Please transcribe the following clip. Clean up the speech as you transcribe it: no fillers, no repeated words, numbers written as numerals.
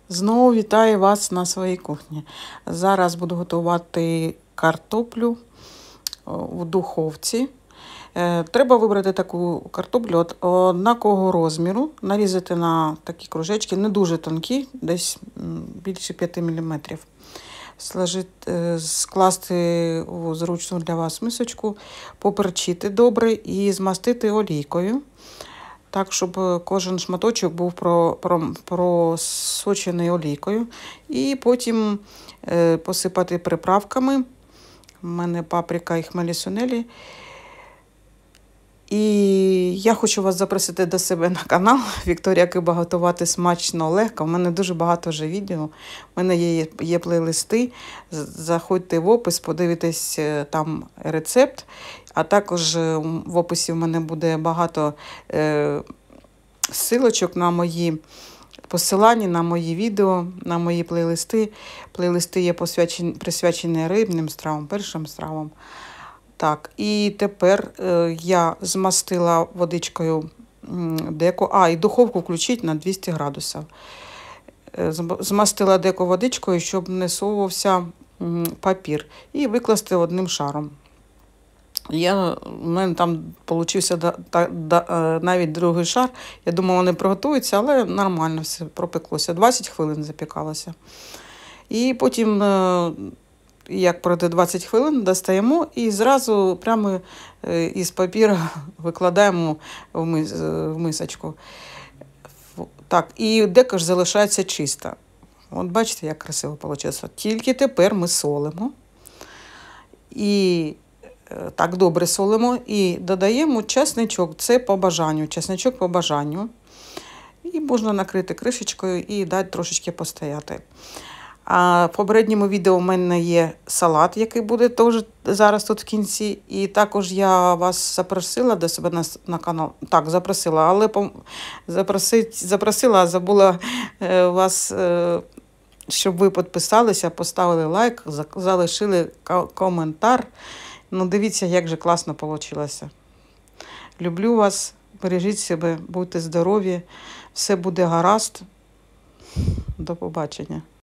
Знову вітаю вас на своїй кухні. Зараз буду готувати картоплю в духовці. Треба вибрати таку картоплю однакового розміру, нарізати на такі кружечки, не дуже тонкі, десь більше 5 мм. Скласти у зручну для вас мисочку, поперчити добре і змастити олійкою. Так, щоб кожен шматочок був просочений олійкою. І потім посипати приправками. У мене паприка і хмелі-сунелі. І я хочу вас запросити до себе на канал Вікторія Киба готувати смачно, легко. У мене дуже багато вже відео. У мене є плейлисти. Заходьте в опис, подивитесь там рецепт. А також в описі в мене буде багато ссылочок на мої посилання, на мої відео, на мої плейлисти. Плейлисти є присвячені рибним стравам, першим стравам. Так, і тепер я змастила водичкою деко. І духовку включіть на 200 градусів. Змастила деко водичкою, щоб не совувався папір. І викласти одним шаром. У мене там вийшов навіть другий шар. Я думала, вони приготуються, але нормально все пропеклося. 20 хвилин запікалося. І потім, як пройде 20 хвилин, достаємо і зразу прямо із папіру викладаємо в мисочку. Так, і деко ж залишається чисто. От бачите, як красиво вийшло. Тільки тепер ми солимо. І так добре солимо і додаємо чесничок. Це по бажанню. Чесничок по бажанню. І можна накрити кришечкою і дати трошечки постояти. А в попередньому відео у мене є салат, який буде теж зараз тут в кінці. І також я вас запросила до себе на канал. Так, запросила, але запросила, а забула вас, щоб ви підписалися, поставили лайк, залишили коментар. Ну, дивіться, як же класно вийшло. Люблю вас, бережіть себе, будьте здорові, все буде гаразд. До побачення.